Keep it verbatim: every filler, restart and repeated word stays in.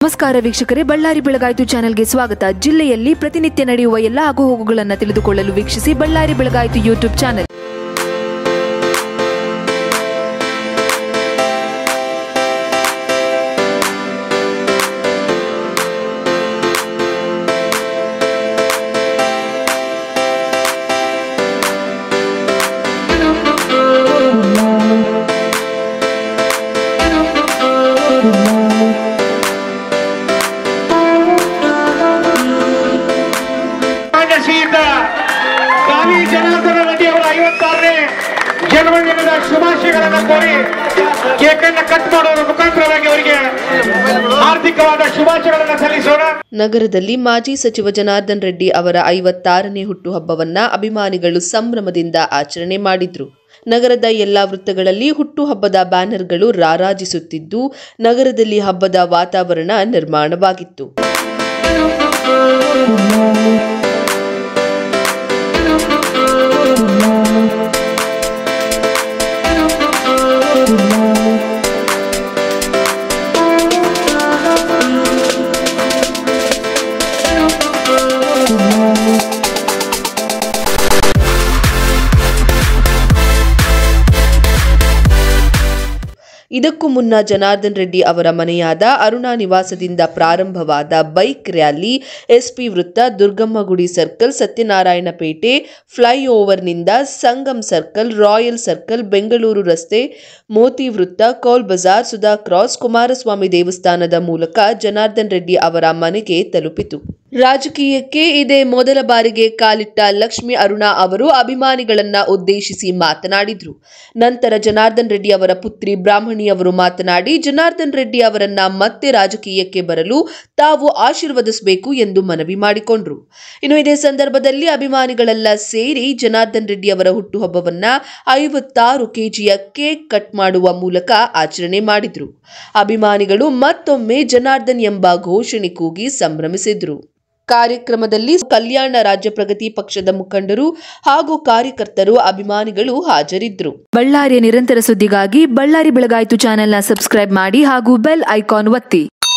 ನಮಸ್ಕಾರ ವೀಕ್ಷಕರೇ, ಬಳ್ಳಾರಿ ಬೆಳಗಾಯಿತು ಚಾನೆಲ್ಗೆ ಸ್ವಾಗತ. ಜಿಲ್ಲೆಯಲ್ಲಿ ಪ್ರತಿನಿತ್ಯ ನಡೆಯುವ ಎಲ್ಲ ಆಗುಹೋಗುಗಳನ್ನು ತಿಳಿದುಕೊಳ್ಳಲು ವೀಕ್ಷಿಸಿ ಬಳ್ಳಾರಿ ಬೆಳಗಾಯಿತು ಯೂಟ್ಯೂಬ್ ಚಾನೆಲ್. ಜನಾರ್ದನ ರೆಡ್ಡಿ ಅವರ ಐವತ್ತಾರನೇ ಜನ್ಮದಿನದ ಶುಭಾಶಯಗಳನ್ನು ಕೋರಿ ಕೇಕ್ ಅನ್ನು ಕಟ್ ಮಾಡುವ ಮುಖಾಂತರವಾಗಿ ಅವರಿಗೆ ಆರ್ಥಿಕವಾದ ಶುಭಾಶಯಗಳನ್ನು ಸಲ್ಲಿಸೋಣ. ನಗರದಲ್ಲಿ ಮಾಜಿ ಸಚಿವ ಜನಾರ್ದನ್ ರೆಡ್ಡಿ ಅವರ ಐವತ್ತಾರನೇ ಹುಟ್ಟುಹಬ್ಬವನ್ನ ಅಭಿಮಾನಿಗಳು ಸಂಭ್ರಮದಿಂದ ಆಚರಣೆ ಮಾಡಿದ್ರು. ನಗರದ ಎಲ್ಲಾ ವೃತ್ತಗಳಲ್ಲಿ ಹುಟ್ಟುಹಬ್ಬದ ಬ್ಯಾನರ್ಗಳು ರಾರಾಜಿಸುತ್ತಿದ್ದು ನಗರದಲ್ಲಿ ಹಬ್ಬದ ವಾತಾವರಣ ನಿರ್ಮಾಣವಾಗಿತ್ತು. ಇದಕ್ಕೂ ಮುನ್ನ ಜನಾರ್ದನ್ ರೆಡ್ಡಿ ಅವರ ಮನೆಯಾದ ಅರುಣಾ ನಿವಾಸದಿಂದ ಪ್ರಾರಂಭವಾದ ಬೈಕ್ ರ್ಯಾಲಿ ಎಸ್ಪಿ ವೃತ್ತ, ದುರ್ಗಮ್ಮಗುಡಿ ಸರ್ಕಲ್, ಸತ್ಯನಾರಾಯಣ ಪೇಟೆ ಫ್ಲೈಓವರ್ನಿಂದ Sangam circle, royal circle, Bengaluru ರಸ್ತೆ, ಮೋತಿ ವೃತ್ತ, ಕೌಲ್ ಬಜಾರ್, ಸುಧಾ ಕ್ರಾಸ್, ಕುಮಾರಸ್ವಾಮಿ ದೇವಸ್ಥಾನದ ಮೂಲಕ ಜನಾರ್ದನ್ ರೆಡ್ಡಿ ಅವರ ಮನೆಗೆ ತಲುಪಿತು. ರಾಜಕೀಯಕ್ಕೆ ಇದೇ ಮೊದಲ ಬಾರಿಗೆ ಕಾಲಿಟ್ಟ ಲಕ್ಷ್ಮಿ ಅರುಣಾ ಅವರು ಅಭಿಮಾನಿಗಳನ್ನ ಉದ್ದೇಶಿಸಿ ಮಾತನಾಡಿದ್ರು. ನಂತರ ಜನಾರ್ದನ್ ರೆಡ್ಡಿ ಅವರ ಪುತ್ರಿ ಬ್ರಾಹ್ಮಣಿ ಅವರು ಮಾತನಾಡಿ ಜನಾರ್ದನ್ ರೆಡ್ಡಿ ಅವರನ್ನ ಮತ್ತೆ ರಾಜಕೀಯಕ್ಕೆ ಬರಲು ತಾವು ಆಶೀರ್ವದಿಸಬೇಕು ಎಂದು ಮನವಿ ಮಾಡಿಕೊಂಡ್ರು. ಇನ್ನು ಇದೇ ಸಂದರ್ಭದಲ್ಲಿ ಅಭಿಮಾನಿಗಳೆಲ್ಲ ಸೇರಿ ಜನಾರ್ದನ್ ರೆಡ್ಡಿ ಅವರ ಹುಟ್ಟುಹಬ್ಬವನ್ನ ಐವತ್ತಾರು ಕೆಜಿಯ ಕೇಕ್ ಕಟ್ ಮಾಡುವ ಮೂಲಕ ಆಚರಣೆ ಮಾಡಿದ್ರು. ಅಭಿಮಾನಿಗಳು ಮತ್ತೊಮ್ಮೆ ಜನಾರ್ದನ್ ಎಂಬ ಘೋಷಣೆ ಕೂಗಿ ಸಂಭ್ರಮಿಸಿದ್ರು. ಕಾರ್ಯಕ್ರಮದಲ್ಲಿ ಕಲ್ಯಾಣ ರಾಜ್ಯ ಪ್ರಗತಿ ಪಕ್ಷದ ಮುಖಂಡರು ಹಾಗೂ ಕಾರ್ಯಕರ್ತರು, ಅಭಿಮಾನಿಗಳು ಹಾಜರಿದ್ದರು. ಬಳ್ಳಾರಿಯ ನಿರಂತರ ಸುದ್ದಿಗಾಗಿ ಬಳ್ಳಾರಿ ಬೆಳಗಾಯಿತು ಚಾನೆಲ್ನ ಸಬ್ಸ್ಕ್ರೈಬ್ ಮಾಡಿ ಹಾಗೂ ಬೆಲ್ ಐಕಾನ್ ಒತ್ತಿ.